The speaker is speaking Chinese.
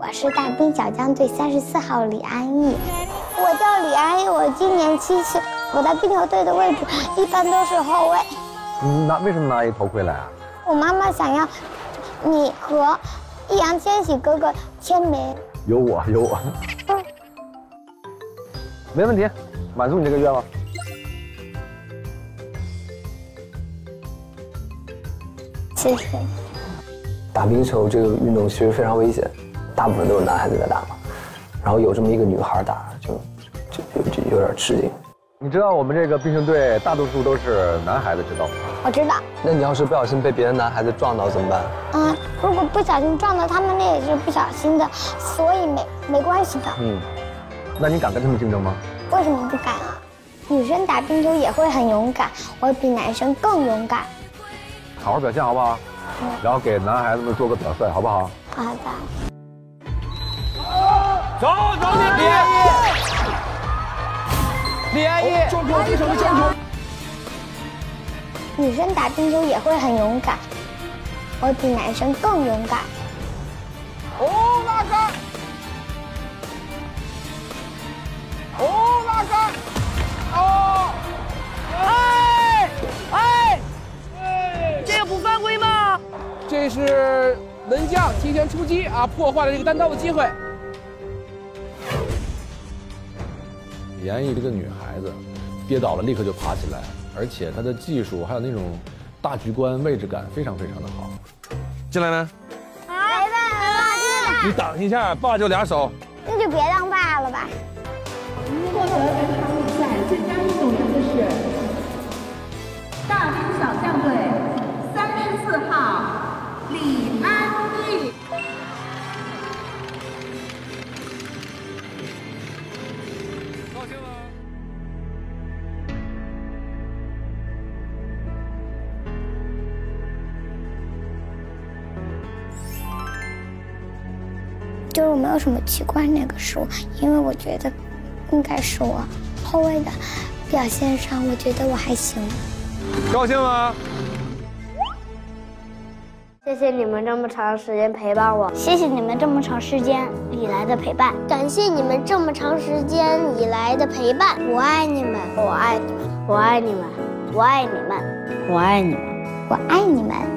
我是大兵小将队34号李安逸。我叫李安逸，我今年7岁。我在冰球队的位置一般都是后卫。 为什么拿一头盔来啊？ 我妈妈想要你和易烊千玺哥哥签名。 有我。没问题，满足你这个愿望。 谢谢。 打冰球这个运动其实非常危险，大部分都是男孩子在打嘛，然后有这么一个女孩打，就有点吃惊。 你知道我们这个冰球队大多数都是男孩子，知道吗？ 我知道。 那你要是不小心被别的男孩子撞到怎么办？ 如果不小心撞到他们，那也是不小心的，所以没关系的。 那你敢跟他们竞争吗？ 为什么不敢啊？女生打冰球也会很勇敢，我比男生更勇敢。 好好表现好不好？然后给男孩子们做个表率，好不好？ 好的。 走，李安逸，中国对手的将球。 女生打冰球也会很勇敢，我比男生更勇敢。 拉杆！拉杆！这个不犯规吗？这是门将提前出击啊，破坏了这个单刀的机会。 李安逸这个女孩子，跌倒了立刻就爬起来，而且她的技术还有那种大局观、位置感非常的好。进来没？ 来吧， 你挡一下，爸就2手。 那就别当爸了吧。 获得本场比赛最佳运动员的是大兵小将队34号李安逸。 高兴吗？ 就是我没有什么奇怪那个输，因为我觉得应该是我后卫的表现上，我觉得我还行。 高兴吗？ 谢谢你们这么长时间陪伴我， 谢谢你们这么长时间以来的陪伴， 感谢你们这么长时间以来的陪伴，我爱你们，我爱你们，我爱你们，我爱你们，我爱你们， 我爱你们。